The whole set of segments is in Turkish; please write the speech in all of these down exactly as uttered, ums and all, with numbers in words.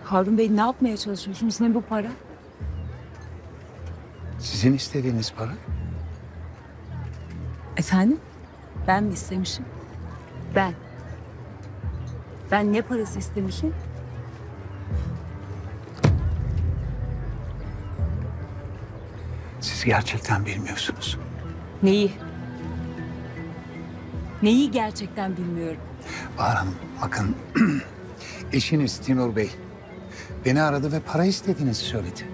Harun Bey, ne yapmaya çalışıyorsunuz? Ne bu para? Sizin istediğiniz para. Efendim? Ben mi istemişim? Ben. Ben ne parası istemişim? Siz gerçekten bilmiyorsunuz. Neyi? Neyi gerçekten bilmiyorum. Bahar Hanım, bakın eşiniz Timur Bey beni aradı ve para istediğinizi söyledi.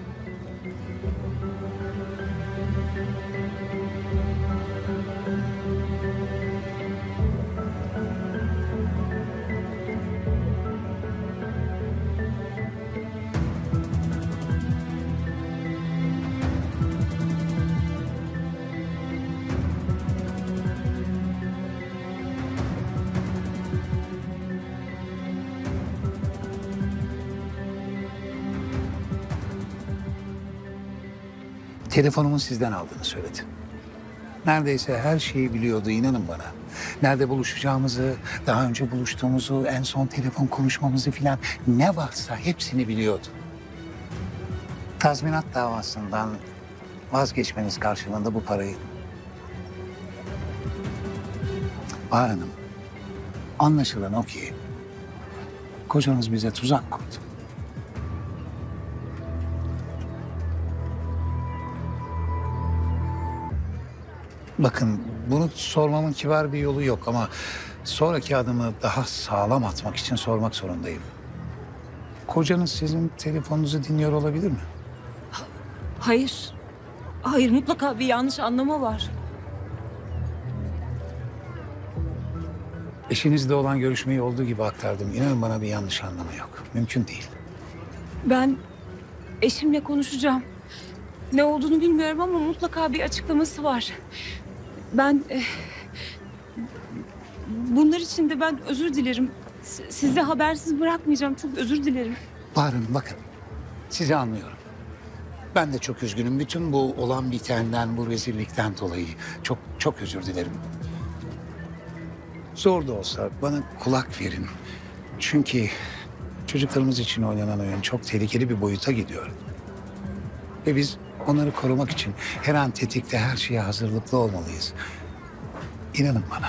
Telefonumu sizden aldığını söyledi. Neredeyse her şeyi biliyordu, inanın bana. Nerede buluşacağımızı, daha önce buluştuğumuzu, en son telefon konuşmamızı filan ne varsa hepsini biliyordu. Tazminat davasından vazgeçmeniz karşılığında bu parayı... Bahar Hanım, anlaşılan o ki kocanız bize tuzak kurdu. Bakın, bunu sormamın kibar bir yolu yok ama sonraki adımı daha sağlam atmak için sormak zorundayım. Kocanız sizin telefonunuzu dinliyor olabilir mi? Hayır. Hayır, mutlaka bir yanlış anlama var. Eşinizle olan görüşmeyi olduğu gibi aktardım. İnanın bana bir yanlış anlama yok. Mümkün değil. Ben eşimle konuşacağım. Ne olduğunu bilmiyorum ama mutlaka bir açıklaması var. Ben... eh, bunlar için de ben özür dilerim. S- Sizi habersiz bırakmayacağım. Çok özür dilerim. Bahar Hanım, bakın, sizi anlıyorum. Ben de çok üzgünüm. Bütün bu olan bitenden, bu rezillikten dolayı çok çok özür dilerim. Zor da olsa bana kulak verin. Çünkü çocuklarımız için oynanan oyun çok tehlikeli bir boyuta gidiyor. Ve biz onları korumak için her an tetikte, her şeye hazırlıklı olmalıyız. İnanın bana.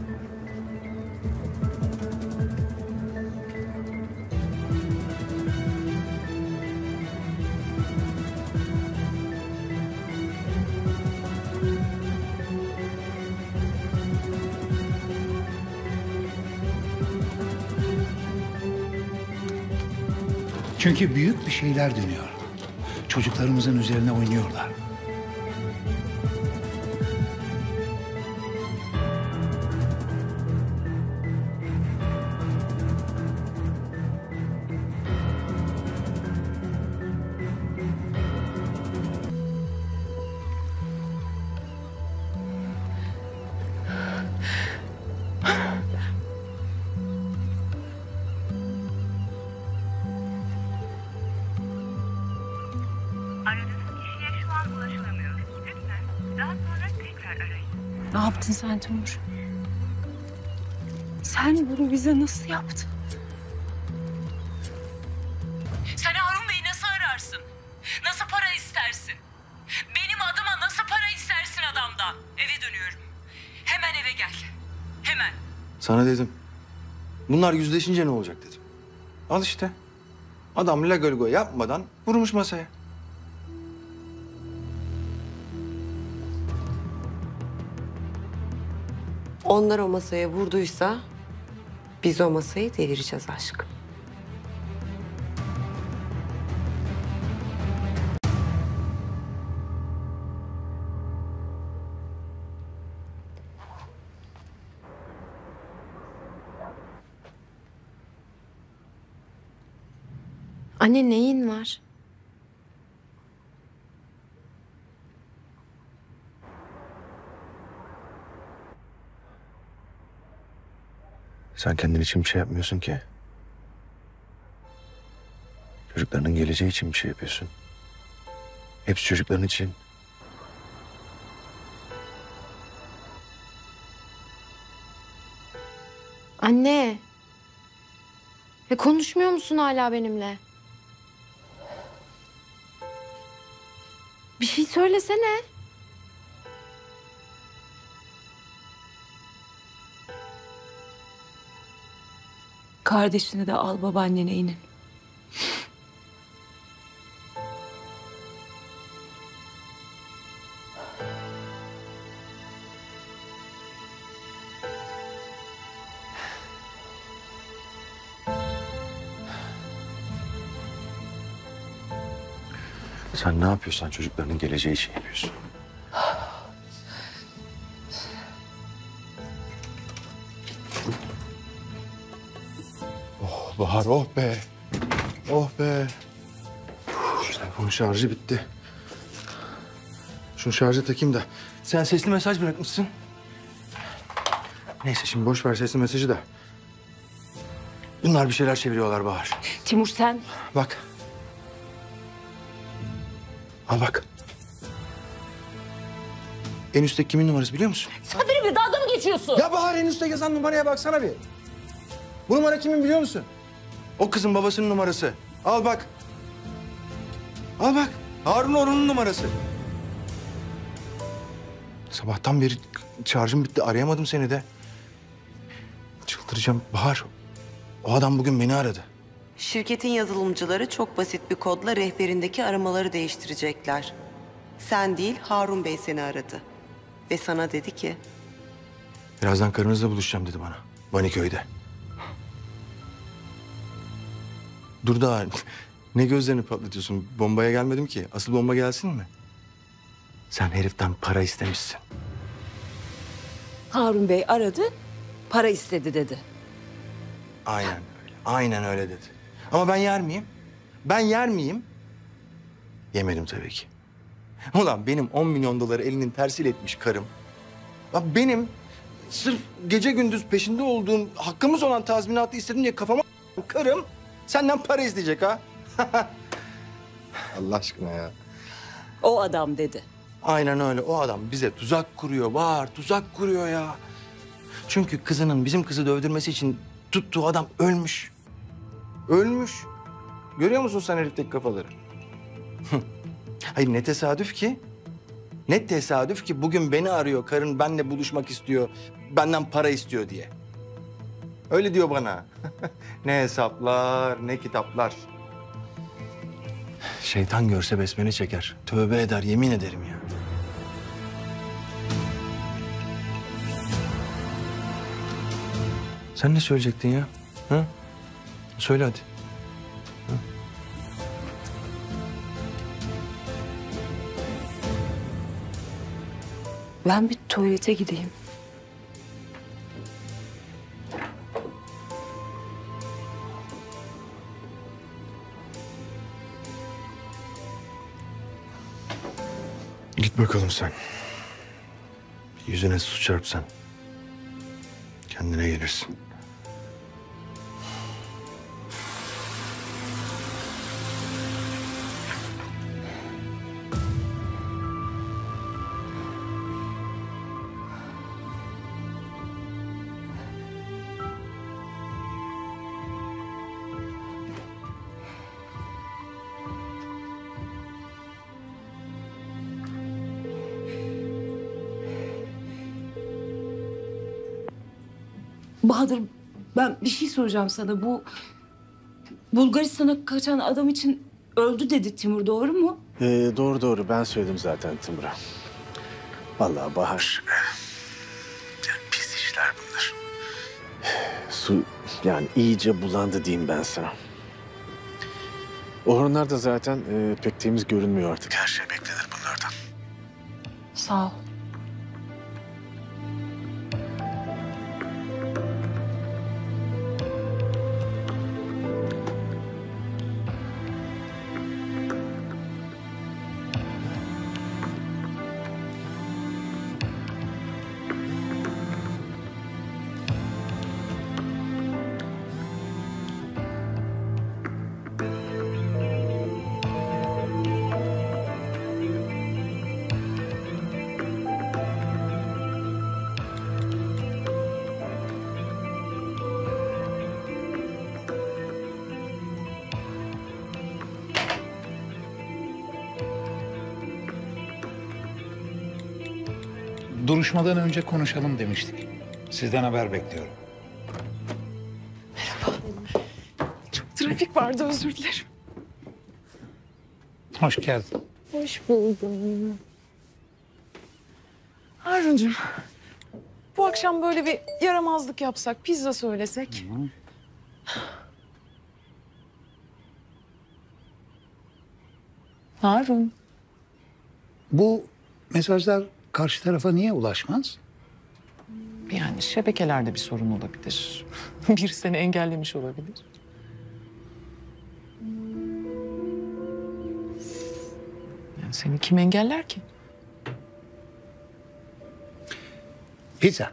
Çünkü büyük bir şeyler dönüyor. Çocuklarımızın üzerine oynuyorlar. Aradığınız kişiye şu an ulaşılamıyor. Lütfen daha sonra tekrar arayın. Ne yaptın sen Timur? Sen bunu bize nasıl yaptın? Sen Harun Bey'i nasıl ararsın? Nasıl para istersin? Benim adıma nasıl para istersin adamdan? Eve dönüyorum. Hemen eve gel. Hemen. Sana dedim. Bunlar yüzleşince ne olacak dedim. Al işte. Adam la gölgo yapmadan vurmuş masaya. Onlar o masaya vurduysa biz o masayı devireceğiz aşkım. Anne, neyin var? Sen kendin için bir şey yapmıyorsun ki. Çocuklarının geleceği için bir şey yapıyorsun. Hepsi çocukların için. Anne. Ya konuşmuyor musun hala benimle? Bir şey söylesene. Kardeşini de al babaannene inin. Sen ne yapıyorsan çocuklarının geleceği için yapıyorsun. Oh Bahar, oh be. Oh be. Şu telefonun şarjı bitti. Şunu şarja takayım da. Sen sesli mesaj bırakmışsın. Neyse şimdi boş ver sesli mesajı da. Bunlar bir şeyler çeviriyorlar Bahar. Timur sen... Bak. Al bak. En üstteki kimin numarası biliyor musun? Sen benimle dalga mı geçiyorsun? Ya Bahar en üstte yazan numaraya baksana bir. Bu numara kimin biliyor musun? O kızın babasının numarası. Al bak. Al bak. Harun Orhun'un numarası. Sabahtan beri şarjım bitti. Arayamadım seni de. Çıldıracağım. Bahar, o adam bugün beni aradı. Şirketin yazılımcıları çok basit bir kodla rehberindeki aramaları değiştirecekler. Sen değil, Harun Bey seni aradı. Ve sana dedi ki... Birazdan karınızla buluşacağım dedi bana. Baniköy'de. Dur daha. Ne gözlerini patlatıyorsun? Bombaya gelmedim ki. Asıl bomba gelsin mi? Sen heriften para istemişsin. Harun Bey aradı, para istedi dedi. Aynen öyle. Aynen öyle dedi. Ama ben yer miyim? Ben yer miyim? Yemedim tabii ki. Ulan benim on milyon doları elinin tersiyle etmiş karım. Bak benim sırf gece gündüz peşinde olduğum hakkımız olan tazminatı istedim diye kafama karım senden para isteyecek ha. Allah aşkına ya. O adam dedi. Aynen öyle. O adam bize tuzak kuruyor. Var tuzak kuruyor ya. Çünkü kızının bizim kızı dövdürmesi için tuttuğu adam ölmüş. Ölmüş. Görüyor musun sen herifteki kafaları? Hayır ne tesadüf ki? Ne tesadüf ki bugün beni arıyor. Karın benimle buluşmak istiyor. Benden para istiyor diye. Öyle diyor bana. Ne hesaplar, ne kitaplar. Şeytan görse besmele çeker. Tövbe eder, yemin ederim ya. Sen ne söyleyecektin ya? Ha? Söyle hadi. Ha? Ben bir tuvalete gideyim. Git bakalım sen. Yüzüne su çarpsan. Kendine gelirsin. Bahadır, ben bir şey soracağım sana. Bu Bulgaristan'a kaçan adam için öldü dedi Timur, doğru mu? Ee, doğru doğru ben söyledim zaten Timur'a. Vallahi Bahar. Yani pis işler bunlar. Su yani iyice bulandı diyeyim ben sana. Orhanlar da zaten e, pek temiz görünmüyor artık. Her şey beklenir bunlardan. Sağ ol. duruşmadan önce konuşalım demiştik. Sizden haber bekliyorum. Çok trafik vardı, özür dilerim. Hoş geldin. Hoş buldum. Haruncuğum, bu akşam böyle bir yaramazlık yapsak, pizza söylesek. Hı. Harun. Bu mesajlar karşı tarafa niye ulaşmaz? Yani şebekelerde bir sorun olabilir. Bir seni engellemiş olabilir. Yani seni kim engeller ki? Pizza.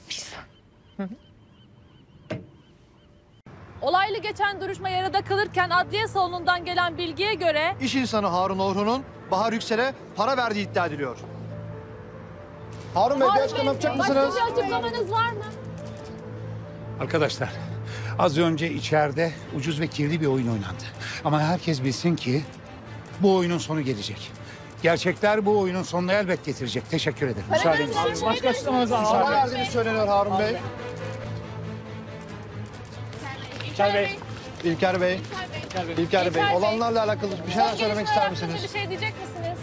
Olaylı geçen duruşma yarıda kalırken adliye salonundan gelen bilgiye göre... İş insanı Harun Orhun'un Bahar Yüksel'e para verdiği iddia ediliyor. Harun Bey bir açıklama yapacak mısınız? Başka bir açıklamanız var mı? Arkadaşlar, az önce içeride ucuz ve kirli bir oyun oynandı. Ama herkes bilsin ki bu oyunun sonu gelecek. Gerçekler bu oyunun sonuna elbet getirecek. Teşekkür ederim. Müsaadenizle. Başka açıklamanız var. Para verdiğini söyleniyor Harun Bey. İlker Bey. İlker Bey. İlker Bey. Olanlarla alakalı bir şeyler söylemek ister misiniz? Bir şey diyecek misiniz?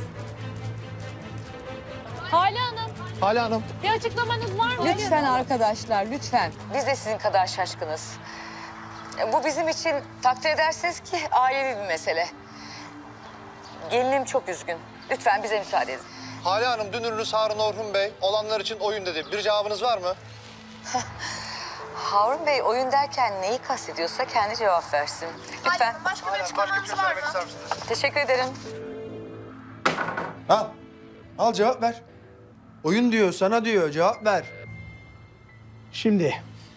Hale Hanım, Hale Hanım. bir açıklamanız var mı? Lütfen arkadaşlar, lütfen. Biz de sizin kadar şaşkınız. Bu bizim için takdir edersiniz ki ailevi bir mesele. Gelinim çok üzgün. Lütfen bize müsaade edin. Hale Hanım, dün ürünüz Harun Orhun Bey olanlar için oyun dedi. Bir cevabınız var mı? Harun Bey oyun derken neyi kastediyorsa kendi cevap versin. Lütfen. Başka bir açıklamanız var mı? Teşekkür ederim. Al. Al cevap ver. Oyun diyor, sana diyor. Cevap ver. Şimdi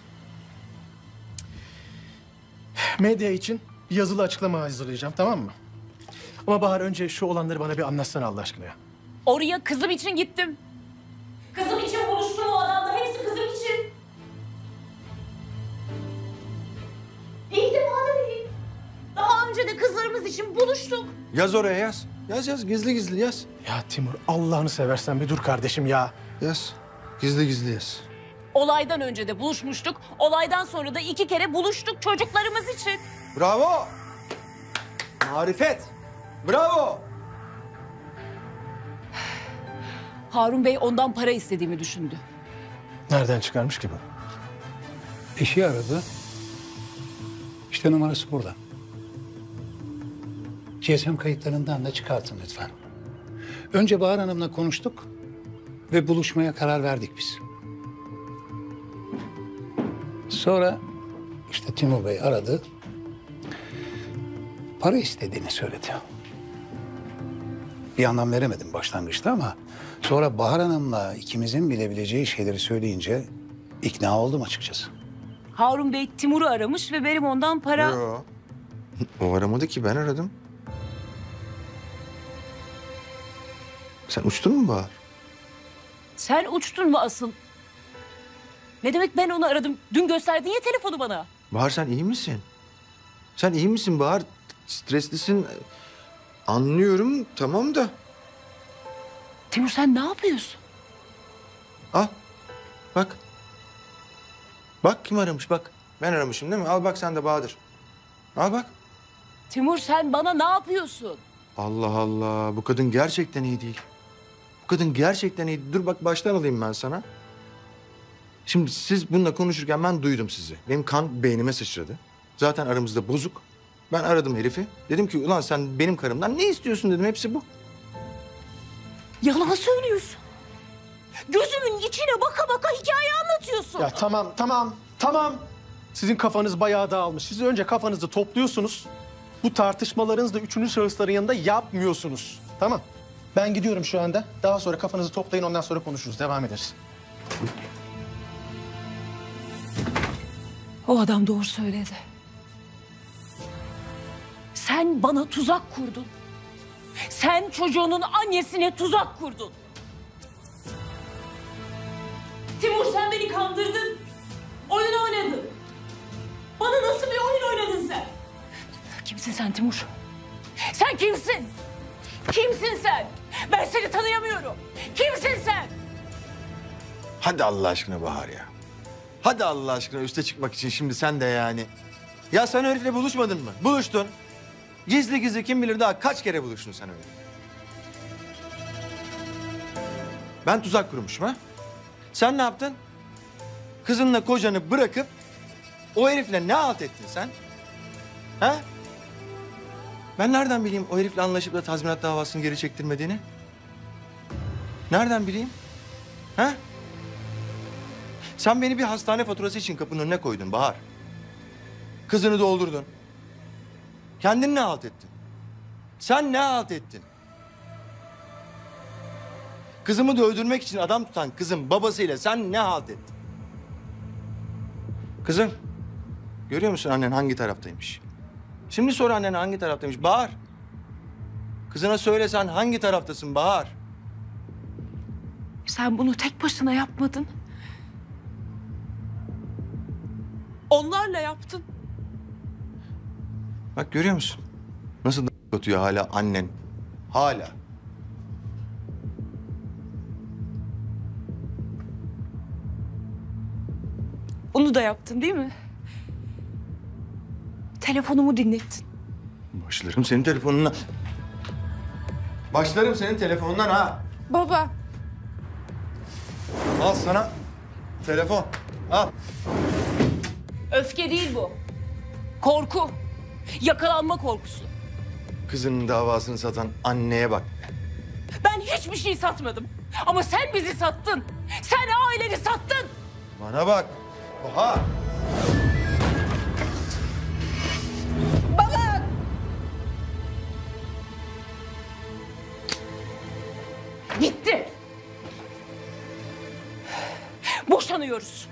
medya için bir yazılı açıklama hazırlayacağım, tamam mı? Ama Bahar, önce şu olanları bana bir anlatsana Allah aşkına ya. Oraya kızım için gittim. Kızım için buluştum o adamla. Hepsi kızım için. İyi de bana değil. Daha önce de kızlarımız için buluştuk. Yaz oraya yaz. Yaz yaz, gizli gizli yaz. Ya Timur, Allah'ını seversen bir dur kardeşim ya. Yaz. Gizli gizli yaz. Olaydan önce de buluşmuştuk. Olaydan sonra da iki kere buluştuk çocuklarımız için. Bravo. Marifet. Bravo. Harun Bey ondan para istediğimi düşündü. Nereden çıkarmış ki bu? Eşi aradı. İşte numarası burada. G S M kayıtlarından da çıkartın lütfen. Önce Bahar Hanım'la konuştuk ve buluşmaya karar verdik biz. Sonra işte Timur Bey aradı. Para istediğini söyledi. Bir anlam veremedim başlangıçta ama sonra Bahar Hanım'la ikimizin bilebileceği şeyleri söyleyince ikna oldum açıkçası. Harun Bey Timur'u aramış ve benim ondan para... Yo. O aramadı ki, ben aradım. Sen uçtun mu Bahar? Sen uçtun mu asıl? Ne demek ben onu aradım? Dün gösterdin ya telefonu bana. Bahar, sen iyi misin? Sen iyi misin Bahar? Streslisin. Anlıyorum, tamam da. Timur sen ne yapıyorsun? Al. Bak. Bak kim aramış bak. Ben aramışım değil mi? Al bak sen de Bahadır. Al bak. Timur sen bana ne yapıyorsun? Allah Allah. Bu kadın gerçekten iyi değil. Bu kadın gerçekten iyi. Dur bak baştan alayım ben sana. Şimdi siz bununla konuşurken ben duydum sizi. Benim kan beynime sıçradı. Zaten aramızda bozuk. Ben aradım herifi. Dedim ki ulan sen benim karımdan ne istiyorsun dedim. Hepsi bu. Yalan söylüyorsun. Gözümün içine baka baka hikaye anlatıyorsun. Ya tamam, tamam, tamam. Sizin kafanız bayağı dağılmış. Siz önce kafanızı topluyorsunuz. Bu tartışmalarınızı da üçüncü şahısların yanında yapmıyorsunuz. Tamam. Ben gidiyorum şu anda. Daha sonra kafanızı toplayın, ondan sonra konuşuruz. Devam ederiz. O adam doğru söyledi. Sen bana tuzak kurdun. Sen çocuğunun annesine tuzak kurdun. Timur sen beni kandırdın. Oyun oynadın. Bana nasıl bir oyun oynadın sen? Kimsin sen Timur? Sen kimsin? Kimsin sen? Ben seni tanıyamıyorum. Kimsin sen? Hadi Allah aşkına Bahar ya. Hadi Allah aşkına üste çıkmak için şimdi sen de yani. Ya sen herifle buluşmadın mı? Buluştun. Gizli gizli kim bilir daha kaç kere buluştun sen öyle. Ben tuzak kurmuşum ha? Sen ne yaptın? Kızınla kocanı bırakıp o herifle ne halt ettin sen? Ha? Ben nereden bileyim o herifle anlaşıp da tazminat davasını geri çektirmediğini? Nereden bileyim? Ha? Sen beni bir hastane faturası için kapının önüne koydun Bahar. Kızını doldurdun. Kendin ne halt ettin? Sen ne halt ettin? Kızımı da öldürmek için adam tutan kızın babasıyla sen ne halt ettin? Kızım, görüyor musun annen hangi taraftaymış? Şimdi sor annen hangi taraftaymış. Bahar. Kızına söylesen hangi taraftasın Bahar? Sen bunu tek başına yapmadın. Onlarla yaptın. Bak görüyor musun? Nasıl da atıyor hala annen. Hala. Onu da yaptın değil mi? Telefonumu dinlettin. Başlarım senin telefonuna. Başlarım senin telefonundan ha. Baba. Al sana telefon. Al. Öfke değil bu. Korku. Yakalanma korkusu. Kızının davasını satan anneye bak. Ben hiçbir şey satmadım. Ama sen bizi sattın. Sen aileni sattın. Bana bak. Oha. Baba! Bitti. Boşanıyoruz.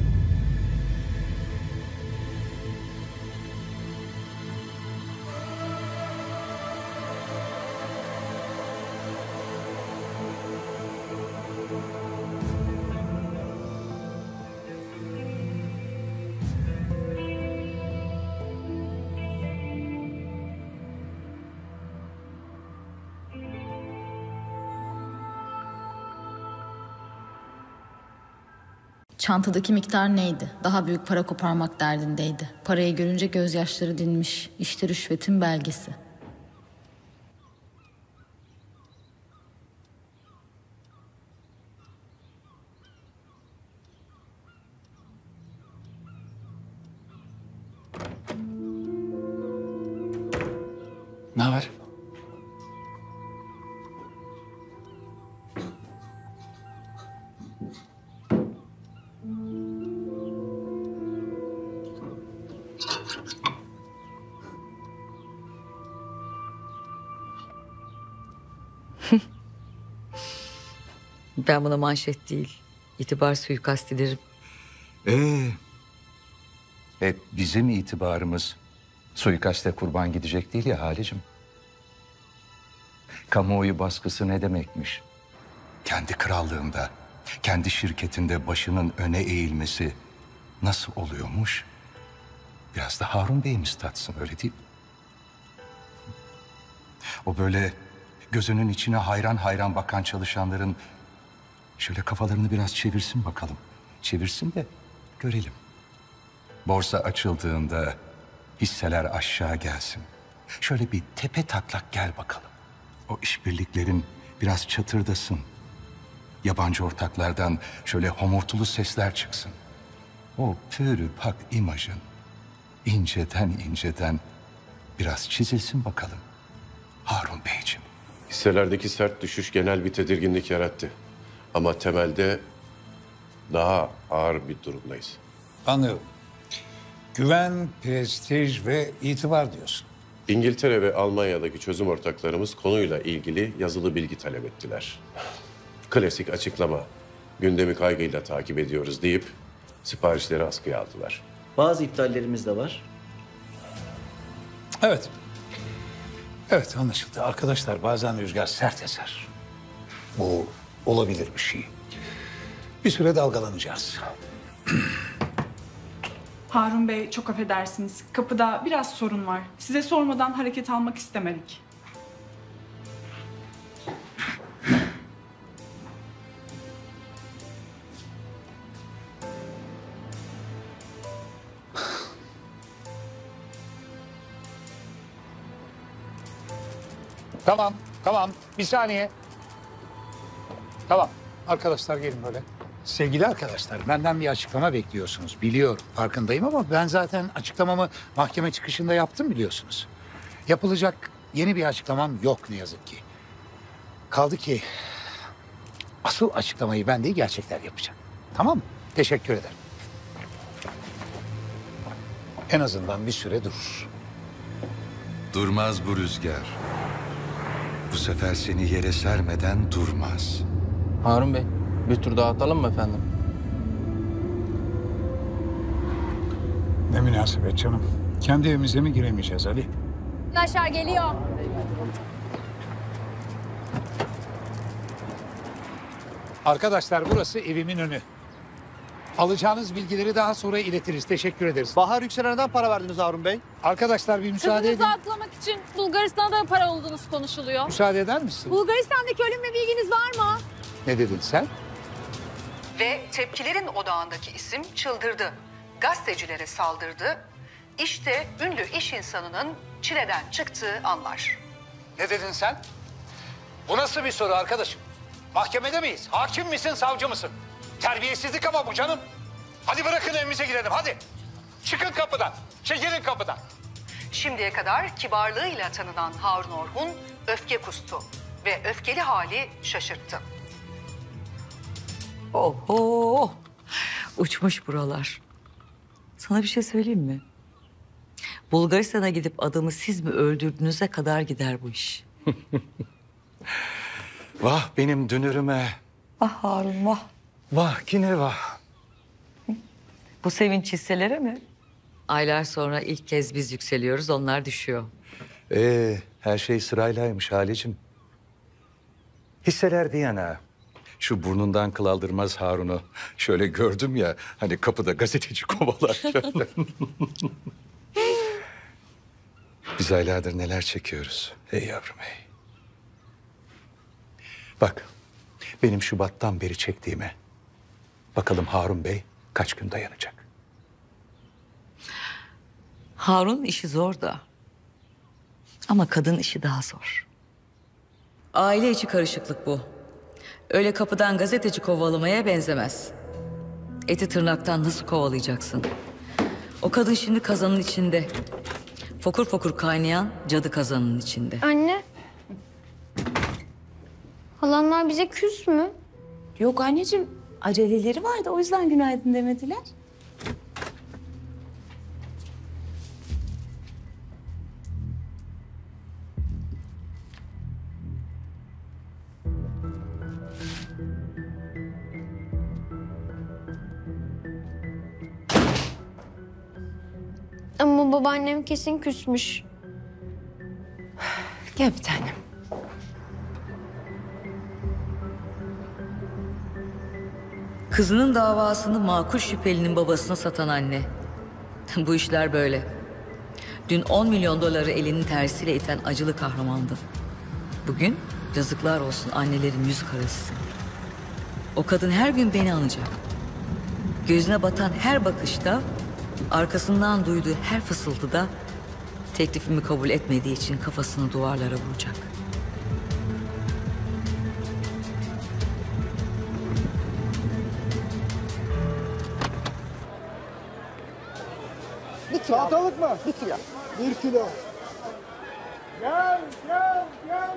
Çantadaki miktar neydi? Daha büyük para koparmak derdindeydi. Parayı görünce gözyaşları dinmiş. İşte rüşvetin belgesi. Ne haber? Ben buna manşet değil, itibar suikasti derim. Ee, hep bizim itibarımız suikaste kurban gidecek değil ya Halicim. Kamuoyu baskısı ne demekmiş? Kendi krallığında, kendi şirketinde başının öne eğilmesi nasıl oluyormuş? Biraz da Harun Bey'imiz tatsın, öyle değil mi? O böyle gözünün içine hayran hayran bakan çalışanların şöyle kafalarını biraz çevirsin bakalım. Çevirsin de görelim. Borsa açıldığında hisseler aşağı gelsin. Şöyle bir tepe taklak gel bakalım. O işbirliklerin biraz çatırdasın. Yabancı ortaklardan şöyle homurtulu sesler çıksın. O pürü pak imajın inceden inceden biraz çizilsin bakalım. Harun Beyciğim. Hisselerdeki sert düşüş genel bir tedirginlik yarattı. Ama temelde daha ağır bir durumdayız. Anlıyorum. Güven, prestij ve itibar diyorsun. İngiltere ve Almanya'daki çözüm ortaklarımız konuyla ilgili yazılı bilgi talep ettiler. Klasik açıklama. Gündemi kaygıyla takip ediyoruz deyip siparişleri askıya aldılar. Bazı iptallerimiz de var. Evet. Evet anlaşıldı. Arkadaşlar bazen rüzgar sert eser. Bu olabilir bir şey. Bir süre dalgalanacağız. Harun Bey çok affedersiniz. Kapıda biraz sorun var. Size sormadan hareket almak istemedik. Tamam, tamam. Bir saniye. Tamam. Arkadaşlar gelin böyle. Sevgili arkadaşlar, benden bir açıklama bekliyorsunuz. Biliyorum, farkındayım ama ben zaten açıklamamı mahkeme çıkışında yaptım biliyorsunuz. Yapılacak yeni bir açıklamam yok ne yazık ki. Kaldı ki asıl açıklamayı ben değil gerçekler yapacağım. Tamam mı? Teşekkür ederim. En azından bir süre durur. Durmaz bu rüzgar. Bu sefer seni yere sermeden durmaz. Harun Bey, bir tur daha atalım mı efendim? Ne münasebet canım. Kendi evimize mi giremeyeceğiz Ali? Yaşar geliyor. Arkadaşlar burası evimin önü. Alacağınız bilgileri daha sonra iletiriz. Teşekkür ederiz. Bahar Yükselen'den para verdiniz Harun Bey. Arkadaşlar bir müsaade Kızınızı edin. aklamak için Bulgaristan'da da para olduğunuz konuşuluyor. Müsaade eder misin? Bulgaristan'daki ölümle bilginiz var mı? Ne dedin sen? Ve tepkilerin odağındaki isim çıldırdı. Gazetecilere saldırdı. İşte ünlü iş insanının çileden çıktığı anlar. Ne dedin sen? Bu nasıl bir soru arkadaşım? Mahkemede miyiz? Hakim misin, savcı mısın? Terbiyesizlik ama bu canım. Hadi bırakın evimize girelim hadi. Çıkın kapıdan, çekilin kapıdan. Şimdiye kadar kibarlığıyla tanınan Harun Orhun öfke kustu ve öfkeli hali şaşırttı. Oho! Uçmuş buralar. Sana bir şey söyleyeyim mi? Bulgaristan'a gidip adamı siz mi öldürdüğünüze kadar gider bu iş. Vah benim dünürüme. Ah Harun vah. Vah yine vah. Bu sevinç hisselere mi? Aylar sonra ilk kez biz yükseliyoruz, onlar düşüyor. Ee, her şey sıraylaymış Halicim. Hisseler bir yana. Şu burnundan kıl aldırmaz Harun'u şöyle gördüm ya, hani kapıda gazeteci kovalarken. Biz aylardır neler çekiyoruz. Hey yavrum hey. Bak, benim Şubat'tan beri çektiğime bakalım Harun Bey kaç gün dayanacak? Harun işi zor da. Ama kadın işi daha zor. Aile içi karışıklık bu. Öyle kapıdan gazeteci kovalamaya benzemez. Eti tırnaktan nasıl kovalayacaksın? O kadın şimdi kazanın içinde. Fokur fokur kaynayan cadı kazanın içinde. Anne. Halanlar bize küs mü? Yok anneciğim, aceleleri vardı o yüzden günaydın demediler. Ama babaannem kesin küsmüş. Gel bir tanem. Kızının davasını makul şüphelinin babasına satan anne. Bu işler böyle. Dün on milyon doları elinin tersiyle iten acılı kahramandı. Bugün yazıklar olsun annelerin yüz karası. O kadın her gün beni anacak. Gözüne batan her bakışta, arkasından duyduğu her fısıltıda teklifimi kabul etmediği için kafasını duvarlara vuracak. Bir kilo. Salatalık mı? Bir kilo. Bir kilo. Gel, gel, gel.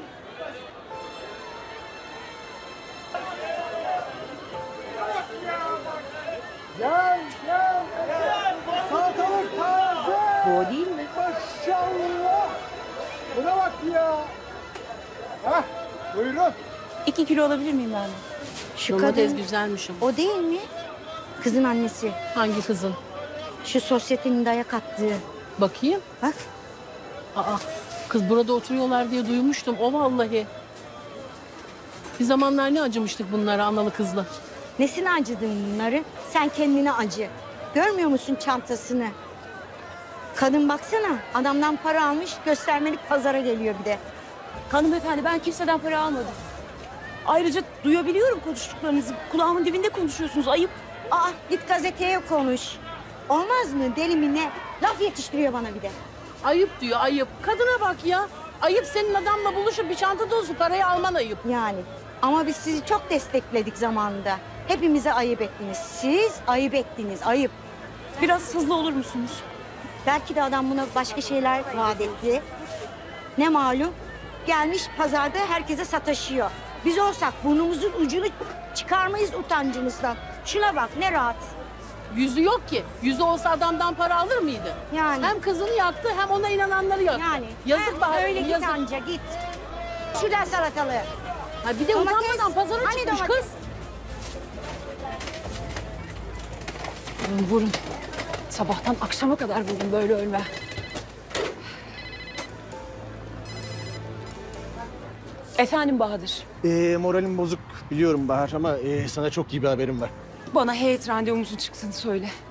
Gel, gel, gel. Salatalık taze. Bu o değil mi? Maşallah. Buna bak ya. Hah, buyurun. İki kilo alabilir miyim ben? Şu Domates kadın güzelmiş ama. O değil mi? Kızın annesi. Hangi kızın? Şu sosyetenin dayak attığı. Bakayım. Bak. Aa, kız burada oturuyorlar diye duymuştum. O vallahi. Bir zamanlar ne acımıştık bunlara analı kızla. Nesine acıdın bunları? Sen kendine acı. Görmüyor musun çantasını? Kadın baksana adamdan para almış göstermelik pazara geliyor bir de. Hanımefendi ben kimseden para almadım. Ayrıca duyabiliyorum konuştuklarınızı. Kulağımın dibinde konuşuyorsunuz. Ayıp. Aa git gazeteye konuş. Olmaz mı deli mi ne? Laf yetiştiriyor bana bir de. Ayıp diyor ayıp. Kadına bak ya. Ayıp senin adamla buluşup bir çanta dolusu parayı alman ayıp. Yani ama biz sizi çok destekledik zamanında. Hepimize ayıp ettiniz. Siz ayıp ettiniz, ayıp. Biraz hızlı olur musunuz? Belki de adam buna başka şeyler vaat etti. Ne malum? Gelmiş pazarda herkese sataşıyor. Biz olsak burnumuzun ucunu çıkarmayız utancımızdan. Şuna bak ne rahat. Yüzü yok ki. Yüzü olsa adamdan para alır mıydı? Yani. Hem kızını yaktı hem ona inananları yaktı. Yani. Yazık Ha, Bahar. öyle git yazık. anca git. Şuradan salatalığı. Ha bir de Domates. utanmadan pazara Hani çıkmış domates? kız. Vurun vurun. Sabahtan akşama kadar vurun böyle ölme. Efendim Bahadır. Ee, moralim bozuk biliyorum Bahar ama e, sana çok iyi bir haberim var. Bana heyet randevumuzun çıktığını söyle.